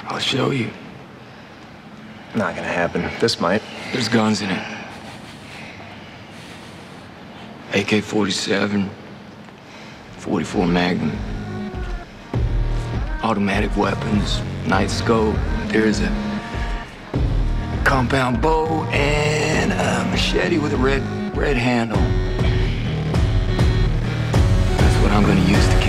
I'll show you. Not gonna happen. This might. There's guns in it. AK-47, 44 Magnum, automatic weapons, night scope. There's a compound bow and a machete with a red handle. That's what I'm gonna use to